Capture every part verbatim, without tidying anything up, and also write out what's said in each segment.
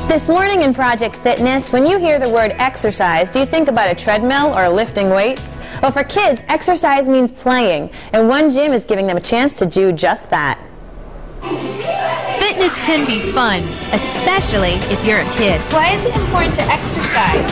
This morning in Project Fitness, when you hear the word exercise, do you think about a treadmill or lifting weights? Well, for kids, exercise means playing, and one gym is giving them a chance to do just that. Fitness can be fun, especially if you're a kid. Why is it important to exercise?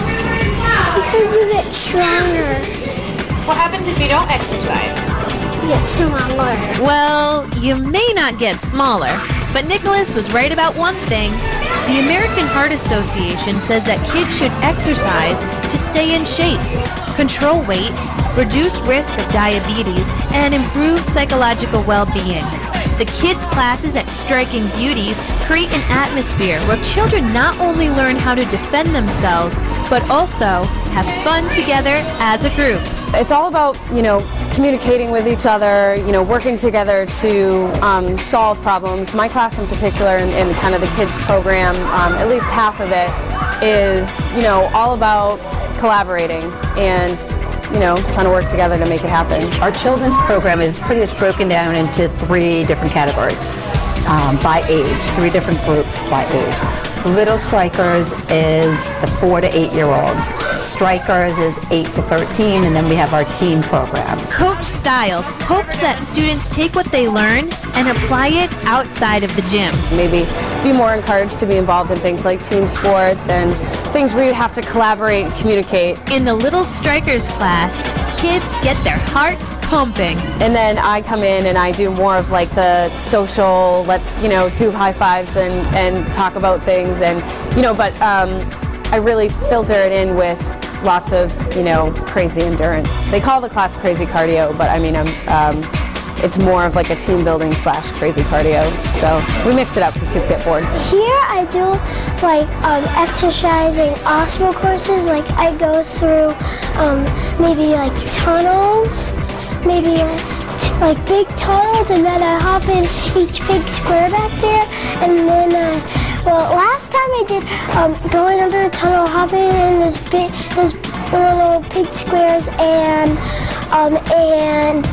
Because you get stronger. What happens if you don't exercise? You get smaller. Well, you may not get smaller, but Nicholas was right about one thing. The American Heart Association says that kids should exercise to stay in shape, control weight, reduce risk of diabetes, and improve psychological well-being. The kids' classes at Striking Beauties create an atmosphere where children not only learn how to defend themselves, but also have fun together as a group. It's all about, you know, communicating with each other, you know, working together to um, solve problems. My class in particular, in, in kind of the kids program, um, at least half of it is, you know, all about collaborating and, you know, trying to work together to make it happen. Our children's program is pretty much broken down into three different categories um, by age, three different groups by age. Little Strikers is the four to eight year olds. Strikers is eight to thirteen, and then we have our teen program. Coach Stiles hopes that students take what they learn and apply it outside of the gym. Maybe be more encouraged to be involved in things like team sports and things where you have to collaborate and communicate. In the Little Strikers class, kids get their hearts pumping. And then I come in and I do more of like the social, let's, you know, do high fives and, and talk about things, and, you know, but um, I really filter it in with lots of, you know, crazy endurance. They call the class crazy cardio, but I mean, I'm, um, it's more of like a team building slash crazy cardio. So we mix it up because kids get bored. Here I do like um, exercising osmo courses. Like I go through um, maybe like tunnels, maybe like, t like big tunnels, and then I hop in each big square back there, and then uh, well, last time I did um, going under a tunnel, hopping in those big, those little big squares, and um, and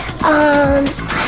um,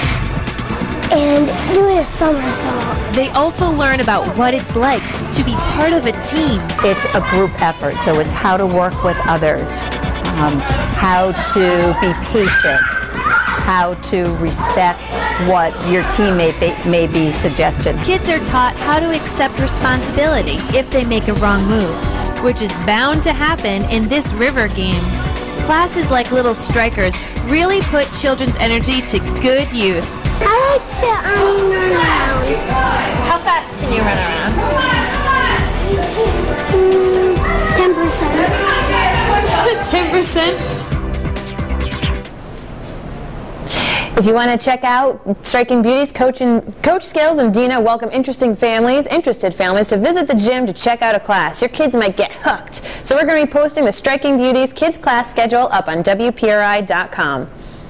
and doing a somersault. They also learn about what it's like to be part of a team. It's a group effort, so it's how to work with others, um, how to be patient, how to respect what your teammate may be suggesting. Kids are taught how to accept responsibility if they make a wrong move, which is bound to happen in this river game. Classes like Little Strikers really put children's energy to good use. I like to um, run around. How fast can you run around? ten percent. ten percent? If you want to check out Striking Beauties, Coach, and, Coach Skills and Dina welcome interesting families, interested families to visit the gym to check out a class. Your kids might get hooked. So we're going to be posting the Striking Beauties Kids class schedule up on W P R I dot com.